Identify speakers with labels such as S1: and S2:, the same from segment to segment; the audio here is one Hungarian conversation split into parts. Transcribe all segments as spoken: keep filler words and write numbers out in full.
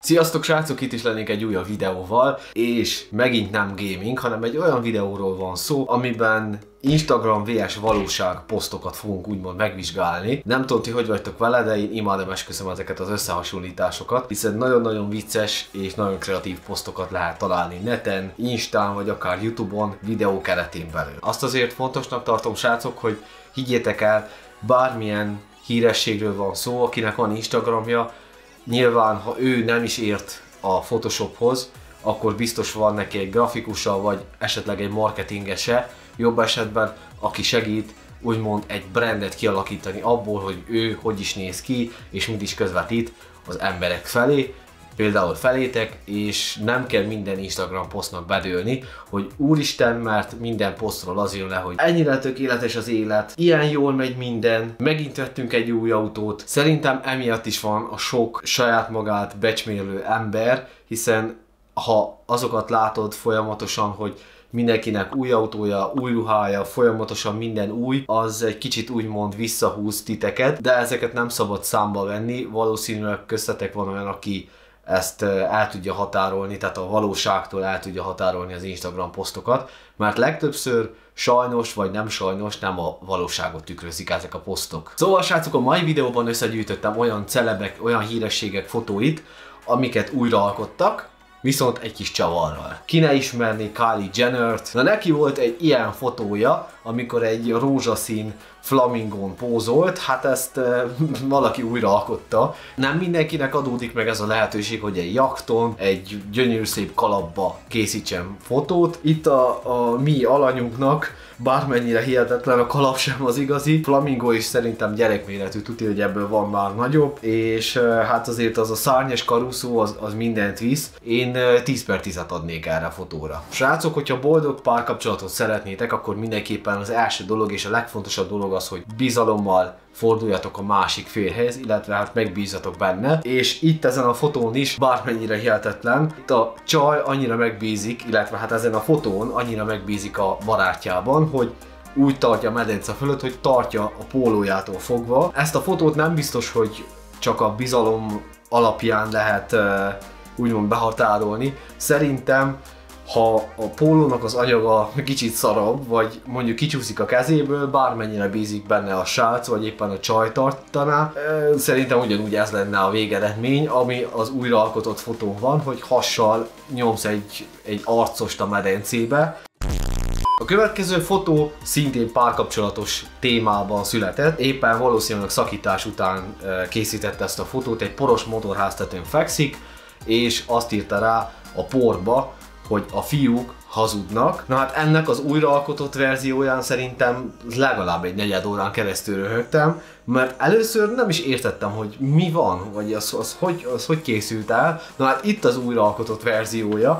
S1: Sziasztok srácok, itt is lennék egy újabb videóval, és megint nem gaming, hanem egy olyan videóról van szó, amiben Instagram versus valóság posztokat fogunk úgymond megvizsgálni. Nem tudom ti, hogy vagytok vele, de én imádom, esküszöm ezeket az összehasonlításokat, hiszen nagyon-nagyon vicces és nagyon kreatív posztokat lehet találni neten, Instán vagy akár YouTube-on, videó keretén belül. Azt azért fontosnak tartom srácok, hogy higgyétek el, bármilyen hírességről van szó, akinek van Instagramja, nyilván, ha ő nem is ért a Photoshophoz, akkor biztos van neki egy grafikusa, vagy esetleg egy marketingese, jobb esetben, aki segít úgymond egy brandet kialakítani abból, hogy ő hogy is néz ki, és mit is közvetít az emberek felé, például felétek, és nem kell minden Instagram posztnak bedőlni, hogy úristen, mert minden posztról az jön le, hogy ennyire tökéletes az élet, ilyen jól megy minden, megint vettünk egy új autót. Szerintem emiatt is van a sok saját magát becsmérlő ember, hiszen ha azokat látod folyamatosan, hogy mindenkinek új autója, új ruhája, folyamatosan minden új, az egy kicsit úgymond visszahúz titeket, de ezeket nem szabad számba venni, valószínűleg köztetek van olyan, aki ezt el tudja határolni, tehát a valóságtól el tudja határolni az Instagram posztokat, mert legtöbbször sajnos vagy nem sajnos nem a valóságot tükrözik ezek a posztok. Szóval srácok, a mai videóban összegyűjtöttem olyan celebek, olyan hírességek fotóit, amiket újraalkottak, viszont egy kis csavarral. Ki ne ismerné Kylie Jennert? Na neki volt egy ilyen fotója, amikor egy rózsaszín flamingón pózolt, hát ezt e, valaki újraalkotta. Nem mindenkinek adódik meg ez a lehetőség, hogy egy jachton, egy gyönyörű szép kalapba készítsen fotót. Itt a, a mi alanyunknak, bármennyire hihetetlen, a kalap sem az igazi. Flamingo is szerintem gyerekméretű, tudja, hogy ebből van már nagyobb, és e, hát azért az a szárnyas karuszó az, az mindent visz. Én e, tíz per tízet adnék erre a fotóra. Srácok, hogyha boldog párkapcsolatot szeretnétek, akkor mindenképpen az első dolog és a legfontosabb dolog az, hogy bizalommal forduljatok a másik félhez, illetve hát megbízatok benne. És itt ezen a fotón is, bármennyire hihetetlen, itt a csaj annyira megbízik, illetve hát ezen a fotón annyira megbízik a barátjában, hogy úgy tartja a medence fölött, hogy tartja a pólójától fogva. Ezt a fotót nem biztos, hogy csak a bizalom alapján lehet uh, úgymond behatárolni. Szerintem ha a pólónak az anyaga kicsit szarabb, vagy mondjuk kicsúszik a kezéből, bármennyire bízik benne a srác, vagy éppen a csaj tartaná, szerintem ugyanúgy ez lenne a végeredmény, ami az újraalkotott fotón van, hogy hassal nyomsz egy, egy arcost a medencébe. A következő fotó szintén párkapcsolatos témában született, éppen valószínűleg szakítás után készítette ezt a fotót, egy poros motorháztetőn fekszik, és azt írta rá a porba, hogy a fiúk hazudnak. Na hát ennek az újraalkotott verzióján szerintem legalább egy negyed órán keresztül röhögtem, mert először nem is értettem, hogy mi van, vagy az, az, hogy, az hogy készült el. Na hát itt az újraalkotott verziója,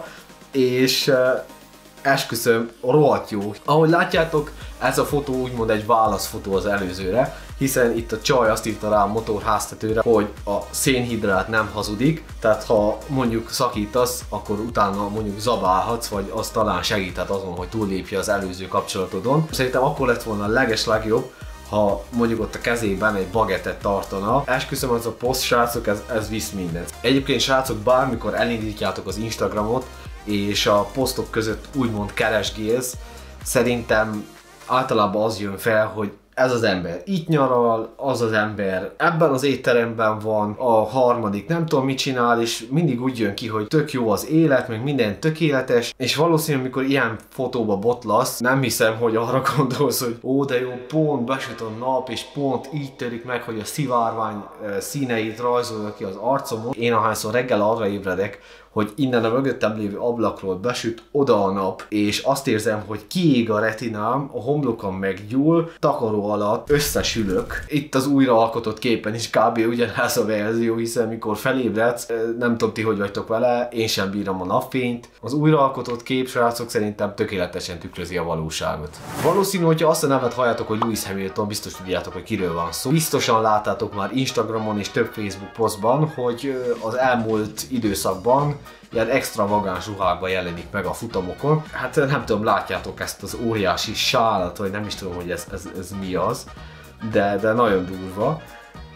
S1: és uh, esküszöm, rohadt jó. Ahogy látjátok, ez a fotó úgymond egy válaszfotó az előzőre, hiszen itt a csaj azt írta rá a motorháztetőre, hogy a szénhidrát nem hazudik, tehát ha mondjuk szakítasz, akkor utána mondjuk zabálhatsz, vagy az talán segíthet azon, hogy túllépje az előző kapcsolatodon. Szerintem akkor lett volna a leges legjobb, ha mondjuk ott a kezében egy bagettet tartana. Esküszöm, az a poszt, srácok, ez, ez visz mindent. Egyébként srácok, bármikor elindítjátok az Instagramot, és a posztok között úgymond keresgélsz, szerintem általában az jön fel, hogy ez az ember itt nyaral, az az ember ebben az étteremben van, a harmadik nem tudom mit csinál, és mindig úgy jön ki, hogy tök jó az élet, meg minden tökéletes, és valószínűleg amikor ilyen fotóba botlasz, nem hiszem, hogy arra gondolsz, hogy ó, de jó, pont besüt a nap, és pont így törik meg, hogy a szivárvány színeit rajzolja ki az arcomon. Én ahányszor reggel arra ébredek, hogy innen a mögöttem lévő ablakról besüt oda a nap, és azt érzem, hogy kiég a retinám, a homlokam meggyúl, takaró alatt összesülök. Itt az újraalkotott képen is kb. Ugyanez a verzió, hiszen mikor felébredsz, nem tudom ti, hogy vagytok vele, én sem bírom a napfényt. Az újraalkotott kép, srácok, szerintem tökéletesen tükrözi a valóságot. Valószínű, hogyha azt a nevet halljátok, hogy Lewis Hamilton, biztos tudjátok, hogy kiről van szó. Biztosan láttátok már Instagramon és több Facebook posztban, hogy az elmúlt időszakban ilyen extravagáns ruhákban jelenik meg a futamokon. Hát nem tudom, látjátok ezt az óriási sálat, vagy nem is tudom, hogy ez, ez, ez mi az, de, de nagyon durva.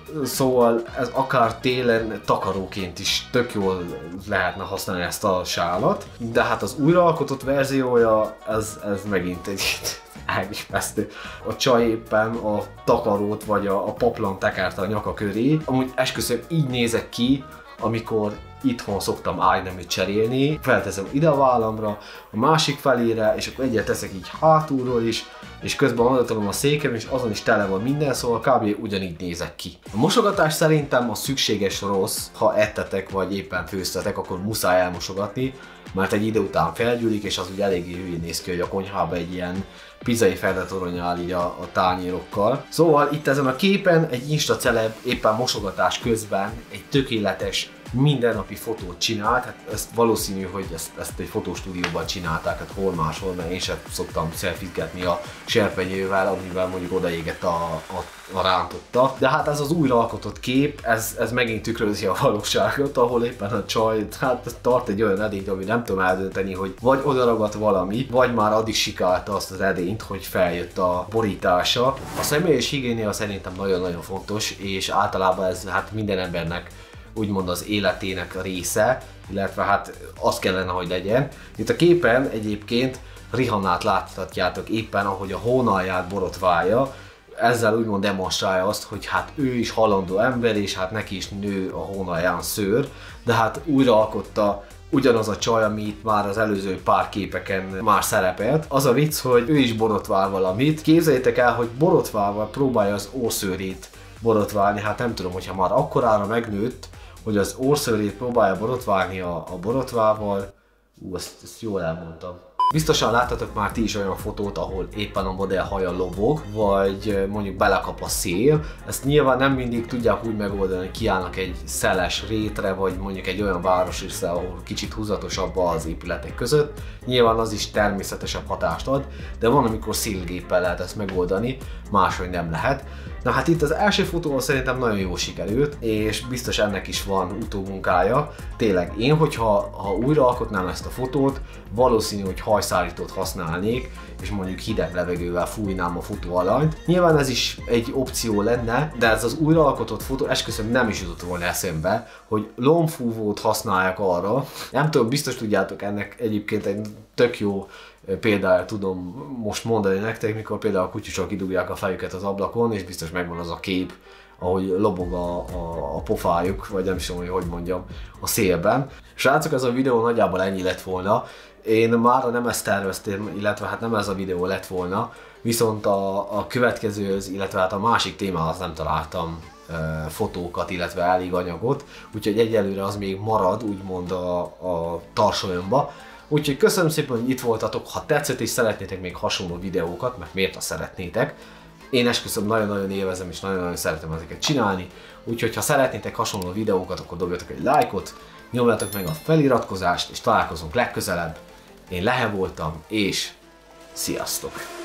S1: Szóval ez akár télen takaróként is tök jól lehetne használni ezt a sálat, de hát az újraalkotott verziója, ez, ez megint egy elképesztő. A csaj éppen a takarót vagy a, a paplan tekerte a nyaka köré. Amúgy esküszöm, így nézek ki, amikor itthon szoktam ágyneműt cserélni, felteszem ide a vállamra, a másik felére, és akkor egyet teszek így hátulról is, és közben odatalom a székem, és azon is tele van minden, szóval kb. Ugyanígy nézek ki. A mosogatás szerintem a szükséges rossz, ha ettetek vagy éppen főztetek, akkor muszáj elmosogatni, mert egy idő után felgyűlik, és az úgy eléggé hülyén néz ki, hogy a konyhába egy ilyen pizzai feldetorony áll így a, a tányérokkal. Szóval itt ezen a képen egy Insta celeb éppen mosogatás közben egy tökéletes mindennapi fotót csinált, hát ezt valószínű, hogy ezt, ezt egy fotostúdióban csinálták, hát hol máshol, mert én sem szoktam szelfizgetni a serpenyővel, amivel mondjuk odaégett a, a, a rántotta. De hát ez az újraalkotott kép, ez, ez megint tükrözi a valóságot, ahol éppen a csaj hát tart egy olyan edényt, ami nem tudom eldönteni, hogy vagy odaragadt valami, vagy már addig sikálta azt az edényt, hogy feljött a borítása. A személyes higiénia szerintem nagyon-nagyon fontos, és általában ez hát minden embernek úgymond az életének a része, illetve hát az kellene, hogy legyen. Itt a képen egyébként Rihannát láthatjátok éppen, ahogy a hónalját borotválja, ezzel úgymond demonstrálja azt, hogy hát ő is halandó ember, és hát neki is nő a hónalján szőr, de hát újraalkotta ugyanaz a csaj, ami itt már az előző pár képeken már szerepelt. Az a vicc, hogy ő is borotvál valamit. Képzeljétek el, hogy borotválva próbálja az orszőrét borotválni, hát nem tudom, hogyha már akkorára megnőtt, hogy az orszőrét próbálja borotválni a, a borotvával. Ú, ezt, ezt jól elmondtam. Biztosan láttatok már ti is olyan fotót, ahol éppen a modell haja lobog, vagy mondjuk belekap a szél. Ezt nyilván nem mindig tudják úgy megoldani, hogy kiállnak egy szeles rétre, vagy mondjuk egy olyan városrészre, ahol kicsit húzatosabb az épületek között. Nyilván az is természetesebb hatást ad, de van, amikor szélgéppel lehet ezt megoldani, máshogy nem lehet. Na hát itt az első fotóval szerintem nagyon jól sikerült, és biztos ennek is van utómunkája. Tényleg én, hogyha ha újra alkotnám ezt a fotót, valószínű, hogy hajszárítót használnék, és mondjuk hideg levegővel fújnám a futóalanyt. Nyilván ez is egy opció lenne, de ez az újraalkotott fotó, esküszöm, nem is jutott volna eszembe, hogy lombfúvót használják arra. Nem tudom, biztos tudjátok, ennek egyébként egy tök jó például tudom most mondani nektek, mikor például a kutyusok kidugják a fejüket az ablakon, és biztos megvan az a kép, ahogy lobog a, a, a pofájuk, vagy nem is tudom, hogy hogy mondjam, a szélben. Srácok, ez a videó nagyjából ennyi lett volna. Én már nem ezt terveztem, illetve hát nem ez a videó lett volna, viszont a, a következőhöz, illetve hát a másik témához nem találtam e, fotókat, illetve elég anyagot, úgyhogy egyelőre az még marad, úgymond a, a tarsolyomba. Úgyhogy köszönöm szépen, hogy itt voltatok, ha tetszett és szeretnétek még hasonló videókat, mert miért ha szeretnétek. Én esküszöm, nagyon-nagyon élvezem és nagyon-nagyon szeretem ezeket csinálni, úgyhogy ha szeretnétek hasonló videókat, akkor dobjatok egy lájkot, nyomjátok meg a feliratkozást, és találkozunk legközelebb. Én Lehe voltam, és sziasztok!